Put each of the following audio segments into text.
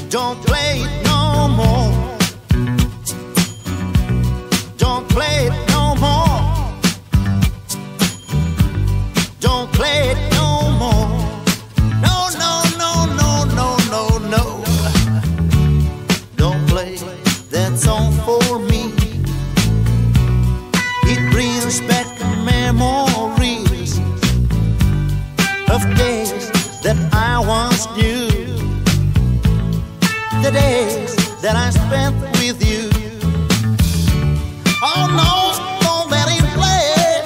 Don't play it no more. Don't play it no more. Don't play it no more. No, no, no, no, no, no, no. Don't play that song for me. It brings back memories of days that I once knew. The days that I spent with you. Oh no, don't let it play.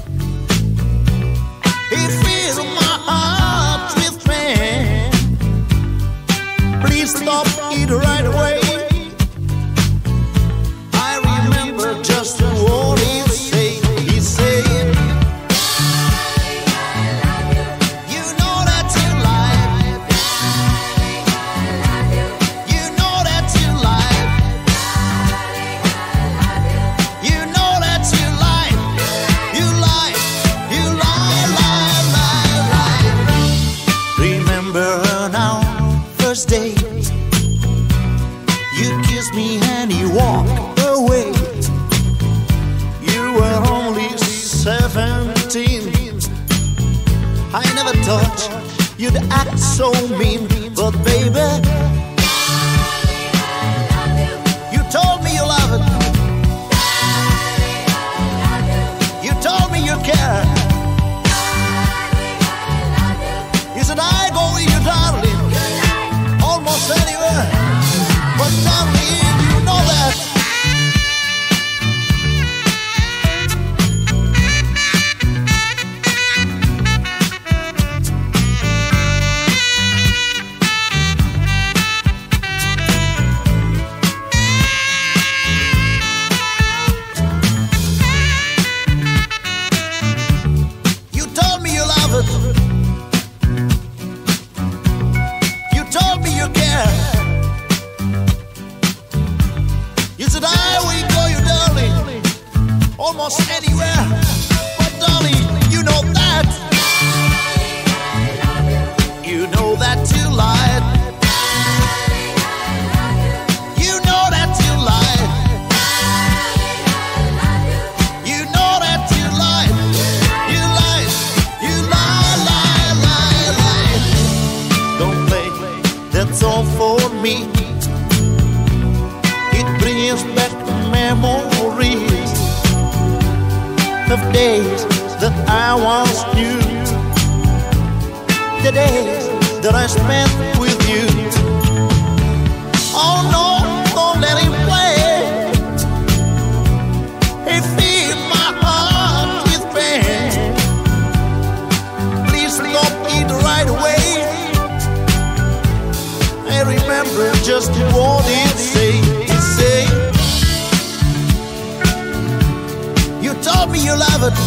It fills my heart with pain. Please stop it right away. I remember just what he said. He said, you know that you lied. You know that you lied. You know that you lied. You lied. You lied, lied, lied, lied. Remember now, first day. You kissed me and you walked away. You were only 17. I never thought you'd act so mean, but baby, you told me you love it. You told me you care. You said I go with you, darling, almost anywhere. But darling, you know that. You told me you love it. You told me you care. You said I will go, you darling, almost anywhere. But darling, you know that. You know that you lied. You know that you lied. You know that you lied. You lied. You lied, lied, lied, lied. Don't play that song for me. It brings back memories of days that I once knew. The days that I spent with you. Oh no, don't let him play. He fills my heart with pain. Please stop it right away. I remember just what he said. He said, you told me you love it.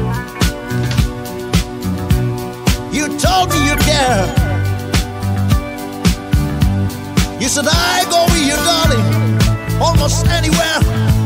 You told me you care. You said I go with you, darling, almost anywhere.